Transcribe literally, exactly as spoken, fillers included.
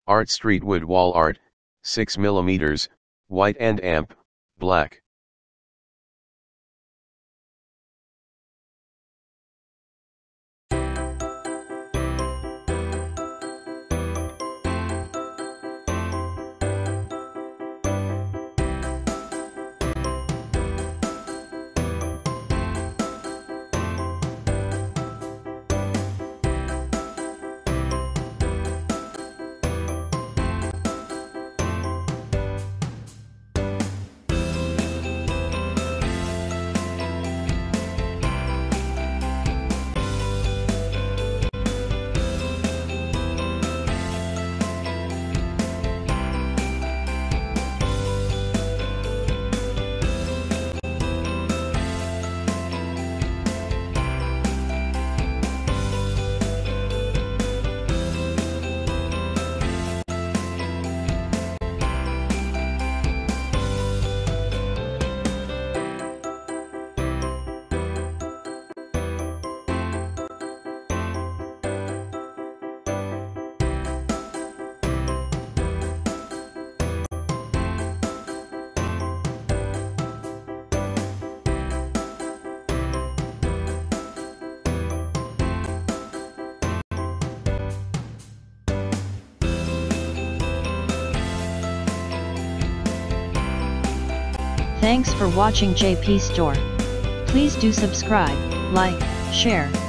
Art Street Wood Wall Art, six millimeters, white and amp, black. Thanks for watching J P Store. Please do subscribe, like, share,